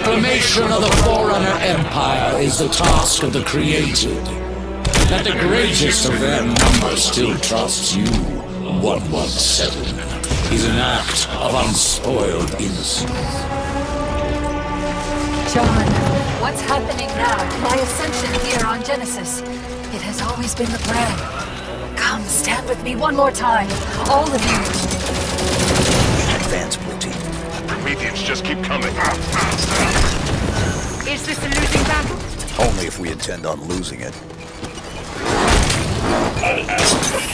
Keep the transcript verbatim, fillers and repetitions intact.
reclamation of the Forerunner Empire is the task of the created. That the greatest of their number still trusts you, one one seven, is an act of unspoiled innocence. John, what's happening now? My ascension here on Genesis. It has always been the plan. Come, stand with me one more time. All of you. Advance, Blue Team. Prometheans just keep coming. Is this a losing battle? Only if we intend on losing it. I'll ask